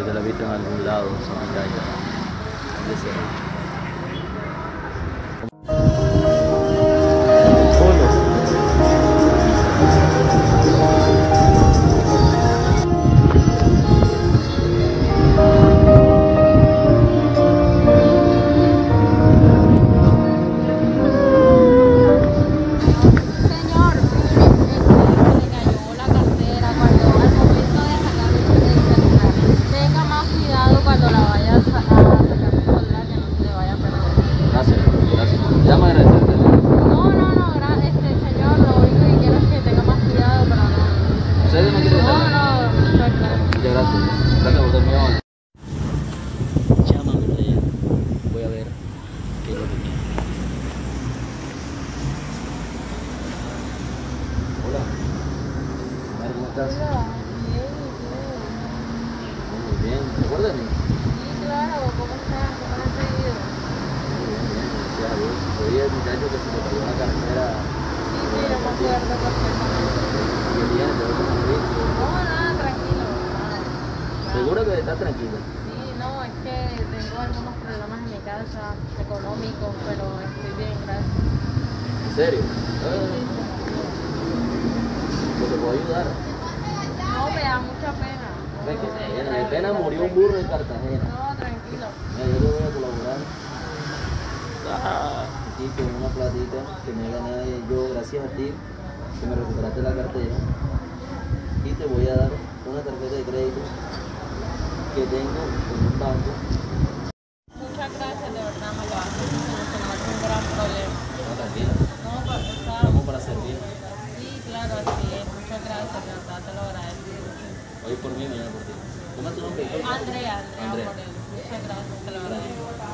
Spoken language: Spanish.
de que la he visto en algún lado, esa muchacha. ¿Dónde será? estás? Hola, bien, Muy bien, ¿te acuerdas de mí? sí, claro, ¿cómo estás? ¿Cómo has seguido? Muy bien, gracias a Dios. Soy el muchacho que se le cayó la cartera. Sí, sí, yo me acuerdo perfectamente. Y el día te veo como un visto. No, nada, tranquilo, nada. ¿Seguro que estás tranquila? Sí, no, es que tengo algunos problemas en mi casa, económicos, pero estoy bien, gracias. ¿En serio? ¿Pues te puedo ayudar? No, me da mucha pena. Ve que pena, de pena murió un burro en Cartagena. No, tranquilo. Mira, yo te voy a colaborar aquí con una platita que me gané yo gracias a ti, que me recuperaste la cartera. Y te voy a dar una tarjeta de crédito que tengo en un banco. Muchas gracias, de verdad, me lo haces solucionar un gran problema. No, tranquila, No, pues, está... estamos para servir. Sí, claro, así es. Muchas gracias, de verdad, te lo agradezco. Hoy por mí, mañana por ti. ¿Cómo es tu nombre? Andrea Andrea. Moreno. Muchas gracias, te lo agradezco.